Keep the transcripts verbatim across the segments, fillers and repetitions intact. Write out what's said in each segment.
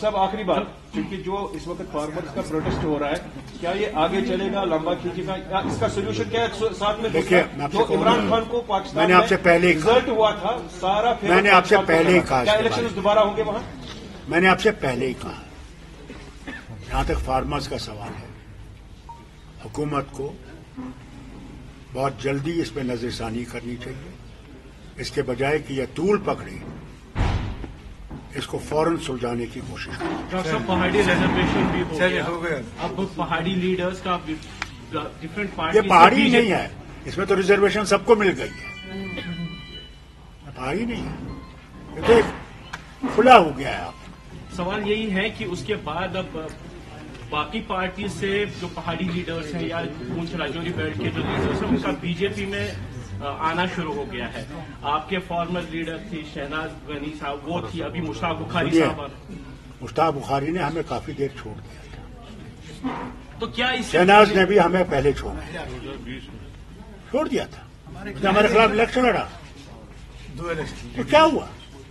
صاحب آخری بات، کیونکہ جو اس وقت فارمرز کا پروٹیسٹ ہو رہا ہے، کیا یہ آگے چلے گا، لمبا کھینچے گا، یا اس کا سولوشن کیا ہے؟ ساتھ میں دیکھیے جو عمران خان کو پاکستان میں نے آپ سے پہلے ہی رزلٹ ہوا تھا سارا، میں نے آپ سے پہلے ہی کہا کیا الیکشن دوبارہ ہوں گے وہاں؟ میں نے آپ سے پہلے ہی کہا جہاں تک فارمرز کا سوال ہے، حکومت کو بہت جلدی اس پہ نظر ثانی کرنی چاہیے، اس کے بجائے کہ یہ طول پکڑے، اس کو فوراً سلجھانے کی کوشش کریں۔ ڈاکٹر صاحب پہاڑی ریزرویشن بھی ہو گیا، اب پہاڑی لیڈرز کا ڈفرینٹ پارٹی، یہ پہاڑی نہیں ہے، اس میں تو ریزرویشن سب کو مل گئی ہے، پہاڑی نہیں ہے، یہ تو ایک کھلا ہو گیا ہے۔ آپ سوال یہی ہے کہ اس کے بعد اب باقی پارٹی سے جو پہاڑی لیڈرز ہیں یا پونچھ راجوری بیلٹ کے جو لیڈرز ہیں ان کا بی جے پی میں آنا شروع ہو گیا ہے۔ آپ کے فارمر لیڈر تھی شہناز غنی صاحب، وہ تھی، ابھی مشتاق بخاری صاحب، مشتاق بخاری نے ہمیں کافی دیر چھوڑ دیا تھا، تو کیا اس شہناز نے بھی ہمیں پہلے چھوڑ دیا چھوڑ دیا تھا، ہمارے خلاف الیکشن لڑا، تو کیا ہوا؟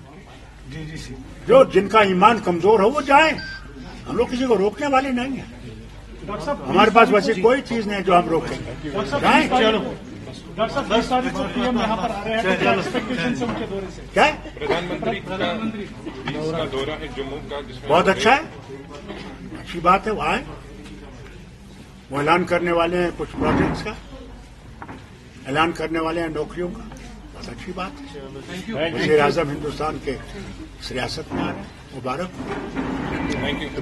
جو جن کا ایمان کمزور ہو وہ جائیں، ہم لوگ کسی کو روکنے والے نہیں ہیں، ہمارے پاس ویسے کوئی چیز نہیں جو ہم روکیں گے، جائیں۔ ڈاکٹر صاحب دس تاریخ کو پی ایم یہاں پر آ رہے ہیں، کیا ایکسپیکٹیشن سے ان کے دورے سے؟ کیا پردھان منتری کا دورہ ہے جموں کا، جس میں بہت اچھا ہے، اچھی بات ہے، وہ آئیں، وہ اعلان کرنے والے ہیں کچھ پروجیکٹس کا، اعلان کرنے والے ہیں نوکریوں کا، بہت اچھی بات ہے۔ وزیر اعظم ہندوستان کے ریاست میں آ رہے ہیں، مبارک۔ Thank you.